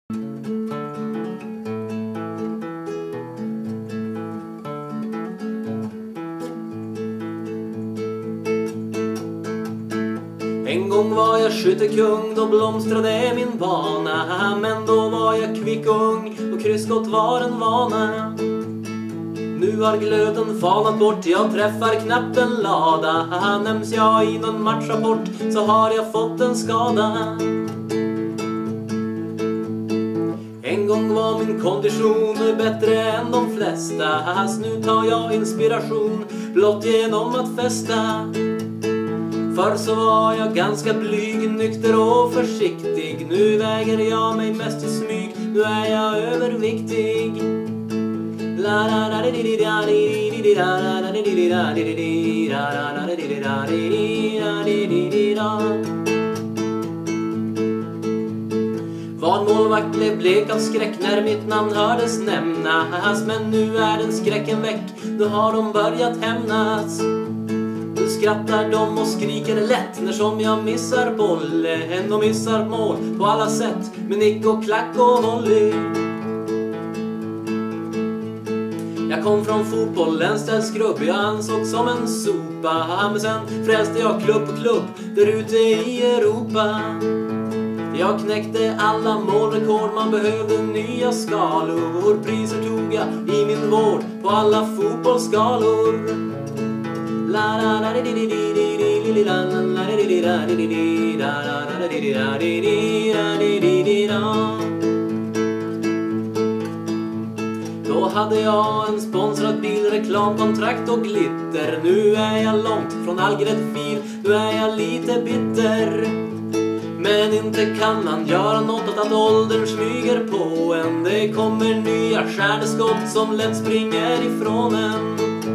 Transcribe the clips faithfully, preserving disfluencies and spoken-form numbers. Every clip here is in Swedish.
En gång var jag skyttekung, då blomstrade min bana. Men då var jag kvick och ung, och kryssskott var en vana. Nu har glöden falnat bort, jag träffar knappt en lada. Nämns jag i någon matchrapport, så har jag fått en skada. En gång var min kondition bättre än de flesta. Nu tar jag inspiration blott genom att festa. Förr så var jag ganska blyg, nykter och försiktig. Nu väger jag mig mest i smyg, nu är jag överviktig. Var målvakt blev blek av skräck när mitt namn hördes nämnas. Men nu är den skräcken väck, då har de börjat hämnas. Nu skrattar de och skriker lätt när som jag missar bollen och missar mål på alla sätt med nick och klack och volley. Jag kom från fotbollens ställskrubb, jag ansåg som en sopa. Men sen frälste jag klubb på klubb där ute i Europa. Jag knäckte alla målrekord, man behövde nya skalor. Priser tog jag i min vård på alla fotbollsskalor. Då hade jag en sponsrad bil, reklamkontrakt och glitter. Nu är jag långt från all gräddfil, nu är jag lite bitter. Men inte kan man göra något åt att åldern smyger på en. Det kommer nya stjärneskott som lätt springer ifrån en.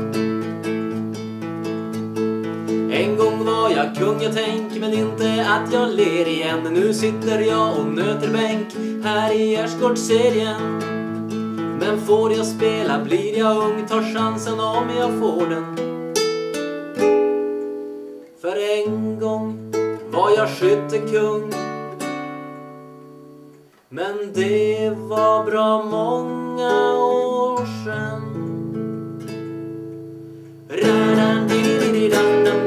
En gång var jag kung, jag tänk, men inte att jag ler igen. Nu sitter jag och nöter bänk här i Gärdsgårdsserien. Men får jag spela blir jag ung, tar chansen om jag får den. För en gång var jag skyttekung, men det var bra många år sedan.